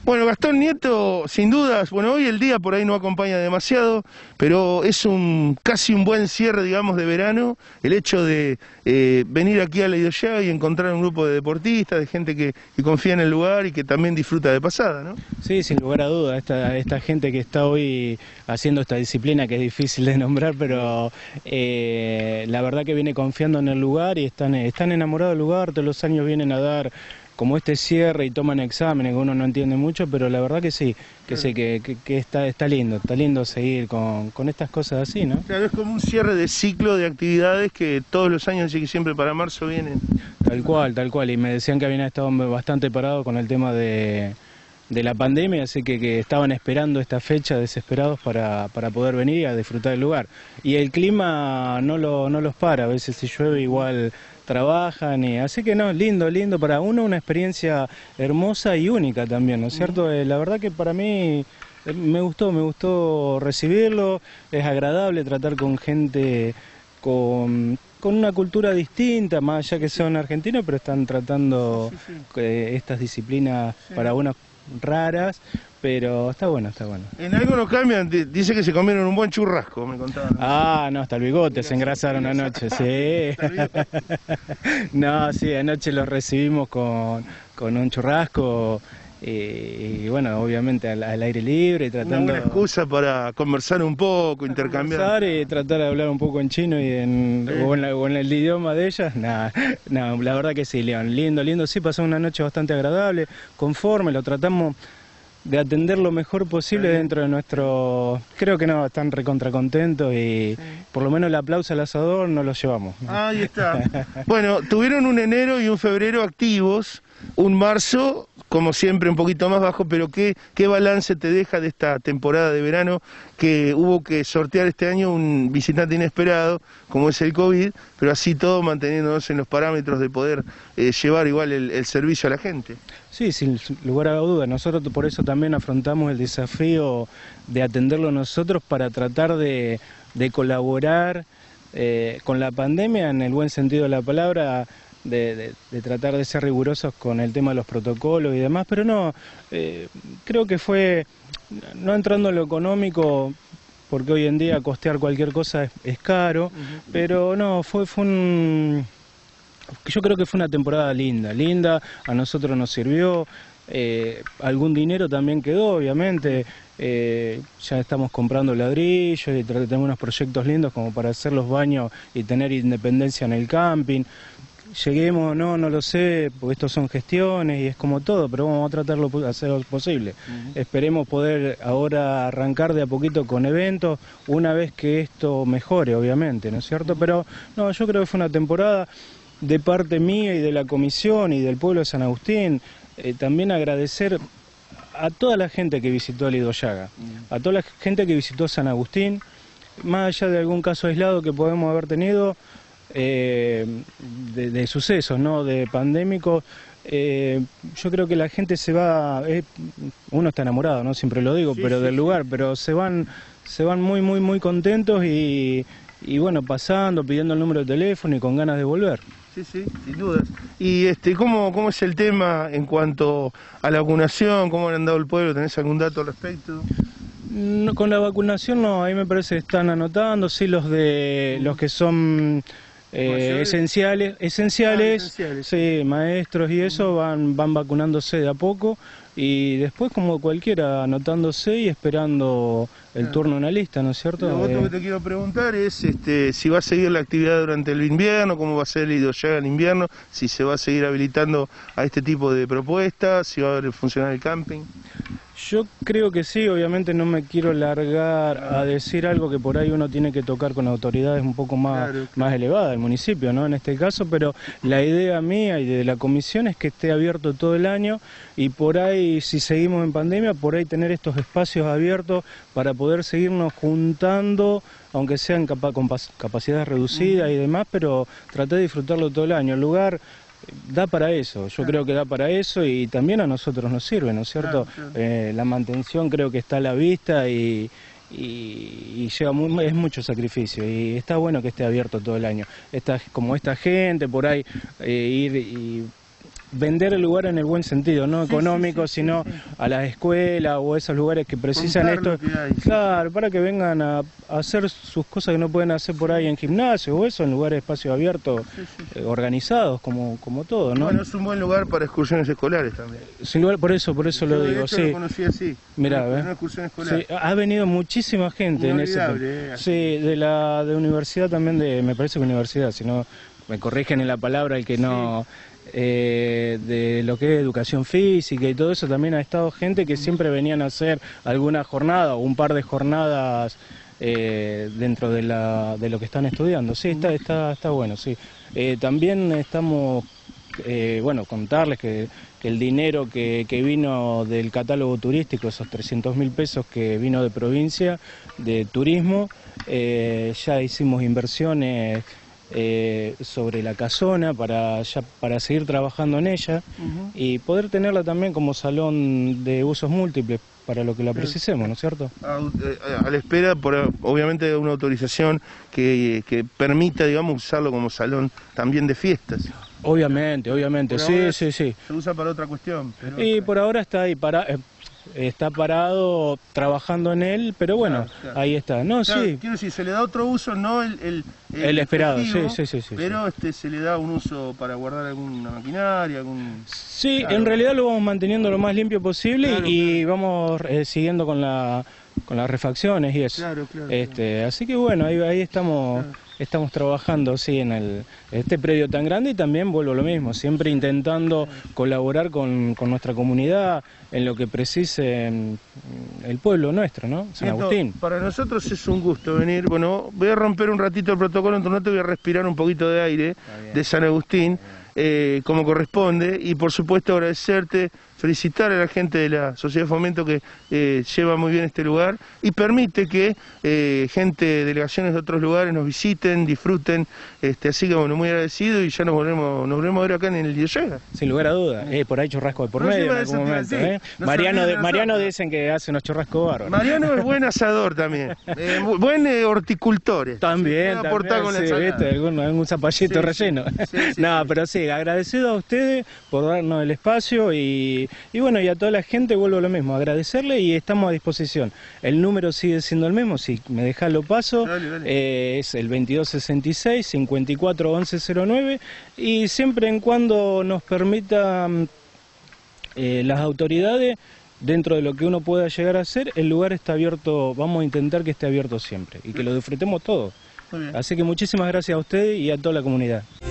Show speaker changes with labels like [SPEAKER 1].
[SPEAKER 1] Bueno, Gastón Nieto, sin dudas, bueno, hoy el día por ahí no acompaña demasiado, pero es casi un buen cierre, digamos, de verano, el hecho de venir aquí a la Idoyaga y encontrar un grupo de deportistas, de gente que confía en el lugar y que también disfruta de pasada, ¿no?
[SPEAKER 2] Sí, sin lugar a dudas, esta gente que está hoy haciendo esta disciplina que es difícil de nombrar, pero la verdad que viene confiando en el lugar y están enamorados del lugar, todos los años vienen a dar como este cierre y toman exámenes que uno no entiende mucho, pero la verdad que sí, que está lindo seguir con estas cosas así, ¿no?
[SPEAKER 1] Claro, es como un cierre de ciclo de actividades que todos los años, así que siempre para marzo vienen.
[SPEAKER 2] Tal cual, y me decían que habían estado bastante parados con el tema de la pandemia, así que estaban esperando esta fecha desesperados para poder venir a disfrutar del lugar. Y el clima no los para, a veces si llueve igual trabajan, y así que no, lindo para uno, una experiencia hermosa y única también, ¿no es cierto? La verdad que para mí me gustó recibirlo, es agradable tratar con gente con una cultura distinta, más allá que son argentinos, pero están tratando estas disciplinas para unas raras, pero está bueno.
[SPEAKER 1] En algo no cambian, dice que se comieron un buen churrasco, me contaban.
[SPEAKER 2] Ah, no, hasta el bigote se engrasaron anoche, sí. No, sí, anoche los recibimos con un churrasco y bueno, obviamente al aire libre, tratando...
[SPEAKER 1] Una buena excusa para conversar un poco, intercambiar.
[SPEAKER 2] Conversar y tratar de hablar un poco en chino y o en el idioma de ellas. No, la verdad que sí, León, lindo, sí, pasó una noche bastante agradable, conforme, lo tratamos de atender lo mejor posible dentro de nuestro... Creo que no, están recontra contentos y por lo menos el aplauso al asador no lo llevamos.
[SPEAKER 1] Ahí está. Bueno, tuvieron un enero y un febrero activos, un marzo, como siempre, un poquito más bajo, pero ¿qué balance te deja de esta temporada de verano que hubo que sortear este año un visitante inesperado, como es el COVID, pero así todo manteniéndonos en los parámetros de poder llevar igual el servicio a la gente?
[SPEAKER 2] Sí, sin lugar a dudas. Nosotros por eso también afrontamos el desafío de atenderlo nosotros para tratar de colaborar con la pandemia en el buen sentido de la palabra, de tratar de ser rigurosos con el tema de los protocolos y demás, pero no, creo que fue, no entrando en lo económico, porque hoy en día costear cualquier cosa es caro, pero no, yo creo que fue una temporada linda, a nosotros nos sirvió, algún dinero también quedó, obviamente, ya estamos comprando ladrillos y tenemos unos proyectos lindos como para hacer los baños y tener independencia en el camping. Lleguemos, no lo sé, porque estos son gestiones y es como todo, pero vamos a tratarlo de hacer lo posible. Esperemos poder ahora arrancar de a poquito con eventos, una vez que esto mejore, obviamente, ¿no es cierto? Pero no, yo creo que fue una temporada de parte mía y de la comisión y del pueblo de San Agustín, también agradecer a toda la gente que visitó el Idoyaga, a toda la gente que visitó San Agustín, más allá de algún caso aislado que podemos haber tenido, de sucesos, ¿no? De pandémicos, yo creo que la gente se va, uno está enamorado, ¿no? Siempre lo digo, del lugar, pero se van muy contentos y bueno, pasando, pidiendo el número de teléfono y con ganas de volver.
[SPEAKER 1] Sí, sin dudas. ¿Y cómo es el tema en cuanto a la vacunación? ¿Cómo han andado el pueblo? ¿Tenés algún dato al respecto?
[SPEAKER 2] No, con la vacunación no, ahí me parece que están anotando, sí, los que son esenciales, sí, maestros y eso van vacunándose de a poco y después como cualquiera anotándose y esperando el turno en la lista, ¿no es cierto?
[SPEAKER 1] Lo otro que te quiero preguntar es si va a seguir la actividad durante el invierno, cómo va a ser el Idoyaga en invierno, si se va a seguir habilitando a este tipo de propuestas, si va a funcionar el camping.
[SPEAKER 2] Yo creo que sí, obviamente no me quiero largar a decir algo que por ahí uno tiene que tocar con autoridades un poco más elevadas del municipio, ¿no? En este caso, pero la idea mía y de la comisión es que esté abierto todo el año y por ahí, si seguimos en pandemia, por ahí tener estos espacios abiertos para poder seguirnos juntando, aunque sean con capacidades reducidas y demás, pero tratar de disfrutarlo todo el año. El lugar da para eso, yo creo que da para eso y también a nosotros nos sirve, ¿no es cierto? La mantención creo que está a la vista y lleva es mucho sacrificio y está bueno que esté abierto todo el año. Como esta gente por ahí ir y vender el lugar en el buen sentido, no económico, sino a las escuelas o esos lugares que precisan
[SPEAKER 1] Contar
[SPEAKER 2] esto,
[SPEAKER 1] lo que hay, sí.
[SPEAKER 2] claro, para que vengan a hacer sus cosas que no pueden hacer por ahí en gimnasio o eso, en lugares de espacio abierto, organizados, como todo, ¿no?
[SPEAKER 1] Bueno, es un buen lugar para excursiones escolares también.
[SPEAKER 2] Sin lugar, por eso
[SPEAKER 1] Yo,
[SPEAKER 2] lo
[SPEAKER 1] de
[SPEAKER 2] digo,
[SPEAKER 1] hecho,
[SPEAKER 2] sí.
[SPEAKER 1] lo conocí así,
[SPEAKER 2] Mirá,
[SPEAKER 1] en
[SPEAKER 2] ¿ves?
[SPEAKER 1] una excursión escolar.
[SPEAKER 2] Sí, ha venido muchísima gente en ese
[SPEAKER 1] Inolvidable,
[SPEAKER 2] sí, de universidad también, me parece que universidad, si no me corrigen en la palabra el que no, de lo que es educación física y todo eso, también ha estado gente que siempre venían a hacer alguna jornada o un par de jornadas dentro de lo que están estudiando. Sí, está bueno, sí. También estamos, bueno, contarles que el dinero que vino del catálogo turístico, esos 300.000 pesos que vino de provincia, de turismo, ya hicimos inversiones sobre la casona para seguir trabajando en ella y poder tenerla también como salón de usos múltiples para lo que la precisemos, ¿no es cierto?
[SPEAKER 1] A la espera, obviamente, de una autorización que permita, digamos, usarlo como salón también de fiestas.
[SPEAKER 2] Obviamente,
[SPEAKER 1] Por
[SPEAKER 2] sí,
[SPEAKER 1] ahora
[SPEAKER 2] sí.
[SPEAKER 1] Se usa para otra cuestión. Pero
[SPEAKER 2] Y por ahora está ahí, está parado trabajando en él, pero bueno,
[SPEAKER 1] claro.
[SPEAKER 2] ahí está. No,
[SPEAKER 1] Claro,
[SPEAKER 2] sí.
[SPEAKER 1] quiero decir, se le da otro uso, no el
[SPEAKER 2] esperado,
[SPEAKER 1] efectivo,
[SPEAKER 2] sí.
[SPEAKER 1] pero se le da un uso para guardar alguna maquinaria,
[SPEAKER 2] Sí,
[SPEAKER 1] claro.
[SPEAKER 2] en realidad lo vamos manteniendo lo más limpio posible
[SPEAKER 1] Claro,
[SPEAKER 2] y vamos siguiendo con las refacciones y eso.
[SPEAKER 1] Claro.
[SPEAKER 2] Así que bueno, ahí estamos.
[SPEAKER 1] Claro.
[SPEAKER 2] Estamos trabajando, sí, en este predio tan grande y también vuelvo a lo mismo, siempre intentando colaborar con nuestra comunidad en lo que precise el pueblo nuestro, ¿no? San Agustín.
[SPEAKER 1] Para nosotros es un gusto venir. Bueno, voy a romper un ratito el protocolo, entonces voy a respirar un poquito de aire de San Agustín, como corresponde, y por supuesto agradecerte, felicitar a la gente de la Sociedad de Fomento que lleva muy bien este lugar y permite que delegaciones de otros lugares nos visiten, disfruten, así que bueno, muy agradecido y ya nos volvemos a ver acá en el Diosega.
[SPEAKER 2] Sin lugar a dudas, por ahí churrasco de por medio en algún momento. Mariano dicen que hace unos churrascos bárbaros.
[SPEAKER 1] Mariano es buen asador también, buen horticultor.
[SPEAKER 2] También,
[SPEAKER 1] con
[SPEAKER 2] sí, ¿viste? Algún zapallito relleno. No, pero sí, agradecido a ustedes por darnos el espacio y bueno, y a toda la gente vuelvo a lo mismo, agradecerle y estamos a disposición. El número sigue siendo el mismo, si me dejás lo paso,
[SPEAKER 1] Dale.
[SPEAKER 2] es el 2266-541109 y siempre en cuando nos permitan las autoridades, dentro de lo que uno pueda llegar a hacer, el lugar está abierto, vamos a intentar que esté abierto siempre y que lo disfrutemos todos. Así que muchísimas gracias a ustedes y a toda la comunidad.